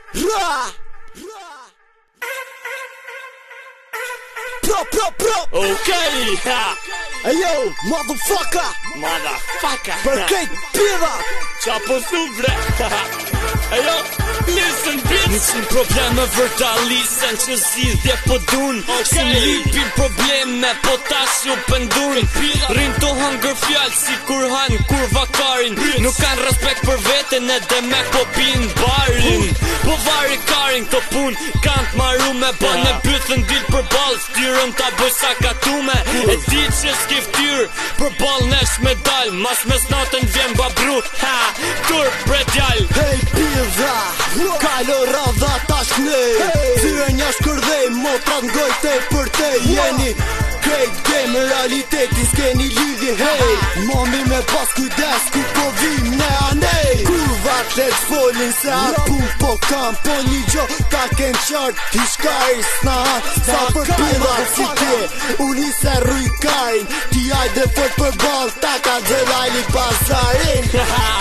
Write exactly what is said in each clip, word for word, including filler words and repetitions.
Ra! Pro, pro, pro! Okay, ha! Hey yo, motherfucker! Motherfucker! Për kejt pira! Qa po thu bre? Hey yo, listen bitch! Nishin probleme vërtalisen që zidhje po dun Si m'lipin probleme po tash u pëndun Rin to hangër fjall si kur han kur vakarin Nuk kan respekt për veten edhe me po pin barin Po vari karin këto pun kan t'maru me ba Ne bythën dil për bal Ftyrën ta bëj sa katume E di që s'ki ftyr Për bal nesh me dal Mas mes natën vjen babru Ha, tur bre djall Hey pira! Kalo radha tash nej Tyre një shkërdhej Motrat ngojte për te Jeni krejt game realiteti S'keni lidhje hey Mami me pas kujdes Ku po vim ne anej Kurva t'let folin se atë pun po kam Po një gjo ta ken qart Ti shkaj s'na Sa për pira si ke Uni se rujkajn Ti ajde fort për bal Ta ka dzëlali pasarin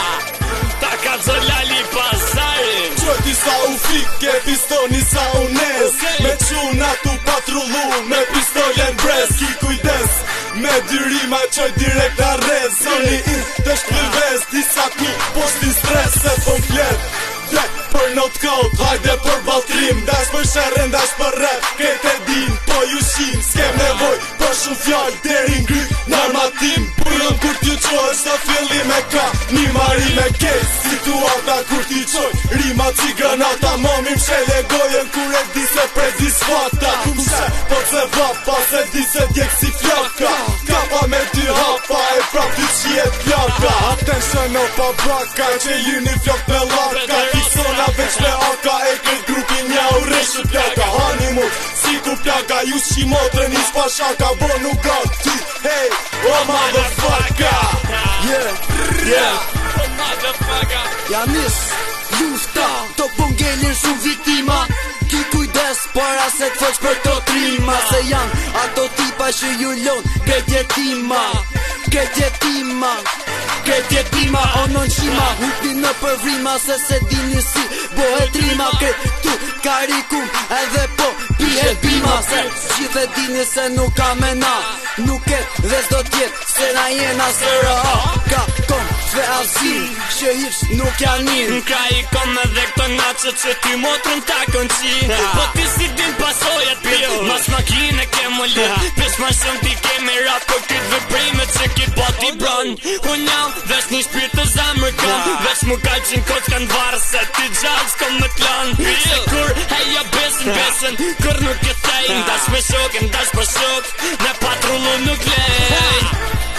Ta ka dzëlali pasarin Qojti sa u fike, pistoni sa u nes Me quna tu patrullu, me pistolen brez Ki kujdes, me dyrima qoj direkt arrez Zoni in të shkëllves, disa ku poshtin stres Se thon flet, drek për not code, hajde për baltrim Dash për sherren, dash për rap, krejt e din, po ju shim S'kem nevoj për shumë fjall, deri ngry normatim Pujon kur t'ju qoj, së fillim e ka Një mari me kes, situata kur t'i qoj Rima qi granata, mami m'shele gojen Kur e di se prezi s'fata Kumse, po t'se vapa, se di se djek si fjaka Kapa me dy hapa, e prap t'i qiet pjaka Attention o pa braka, që ju një fjok me laka Fiksona veç me aka, e këtë grupin nja u reshë pjaka Hani mu, si ku pjaka, ju s'qi motre një s'pa shaka Bo nuk gat ty, hey, oh motherfucker Yeah, Yeah, Oh motherfucker ja nis Lufta To pongelin shumë viktima Ki kujdes para se t'foq për to trima Se janë ato tipa që ju lon Krejt jetima Krejt jetima Krejt jetima O non qima Hupi në përvrima Se se dini si Bohet rima Krejt tu karikum Edhe po pihe bima Se gjithë e dini se nuk ka mena Nuk e dhe s'do tjet Se na jena së rëha Ka kom sve azil Që hips nuk janin Ka i kom edhe këto nacët që ty motrën ta kon qin Po ti si din pasojat pil Mas makine ke më lët Pes ma shumë ti kemi rap Për këtë vëprimet që ki po ti bron Unë jam vesh një shpirt të zamër kam Vesh mu ka qin kot kanë varë Se ti gjallë s'kom më t'lan Se kur heja besën besën Kur nuk e thejn Dash me shokën, dash për shok Ne patrullu nuk lejn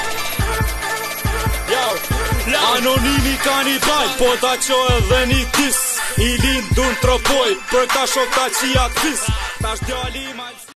Anonimi ka një daj, po ta qo edhe një dis I lind dun tropoj, për ta shok ta qia t'fis Ta shdjali ma